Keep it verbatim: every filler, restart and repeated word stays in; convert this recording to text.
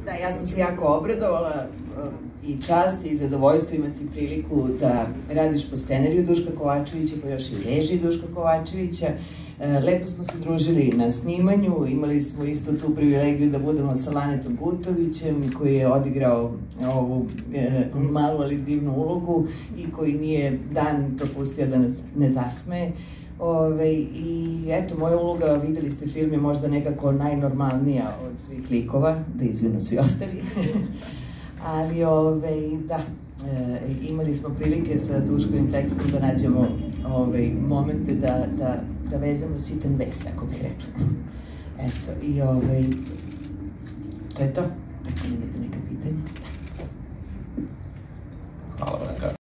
Da, ja sam se jako obradovala i čast i zadovoljstvo imati priliku da radiš po scenariju Duška Kovačevića, pa još i režiji Duška Kovačevića. Lepo smo se družili na snimanju, imali smo isto tu privilegiju da budemo sa Lanetom Gutovićem, koji je odigrao ovu malu ali divnu ulogu i koji nije dan propustio da nas ne zasmeje. I eto, moja uloga, videli ste film, je možda nekako najnormalnija od svih likova, da izvinu svi ostali. Ali da, imali smo prilike sa Duškovim tekstom da nađemo momente da vezamo sitan vez, tako bih rekla. Eto, i to je to. Ako imate neka pitanja. Hvala vam.